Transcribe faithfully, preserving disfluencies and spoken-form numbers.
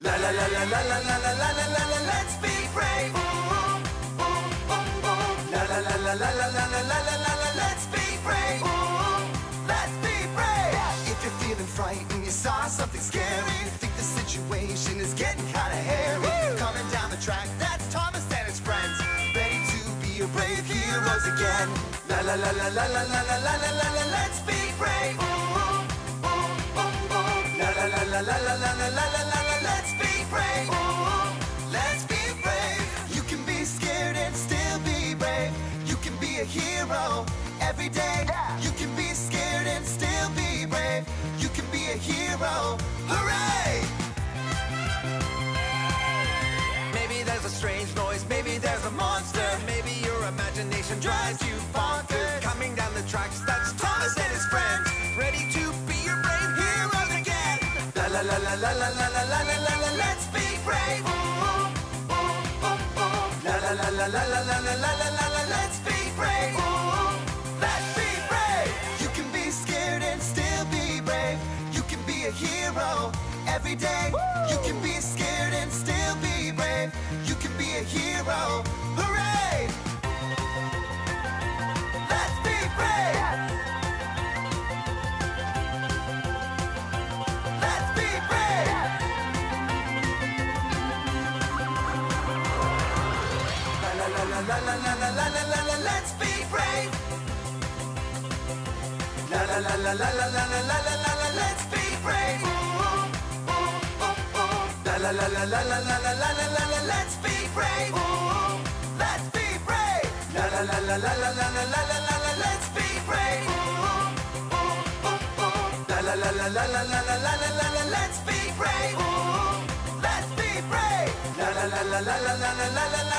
La la la la la la la la la la la la, let's be brave. Ooh, ooh, ooh, ooh. La la la la la la la la la la la la, let's be brave. Ooh, let's be brave. If you're feeling frightened, you saw something scary, think the situation is getting kinda hairy. Woo! Coming down the track, that's Thomas and his friends, ready to be your brave heroes again. La la la la la la la la la la la la, let's be brave. Ooh, ooh, ooh, ooh. La la la la la la la la la la la, let's be brave. Ooh, let's be brave. You can be scared and still be brave. You can be a hero every day. You can be scared and still be brave. You can be a hero. Hooray! Maybe there's a strange noise, maybe there's a monster, maybe your imagination drives you bonkers. Coming down the tracks, that's Thomas and his friends, ready to be your brave heroes again. La la la la la la la la la la la la, let's be brave. Ooh, ooh, ooh, ooh. La la la la la la la la la la la la, let's be brave. Ooh, let's be brave. You can be scared and still be brave. You can be a hero every day. Woo! You can be scared and still be brave. You can be a hero. Hooray! Let's be brave. Let's be brave. La la la la la la la la la la la, let's be brave. La la la la la la la la la la la, let's be brave. La la la la la la la la la la la, let's be brave. Ooh, let's be brave. La la la la la la la la la la la la, let's be brave. Ooh, ooh, ooh, ooh. La la la la la la la la la la la la, let's be brave. Ooh, let's be brave. La la la la la la la la la la.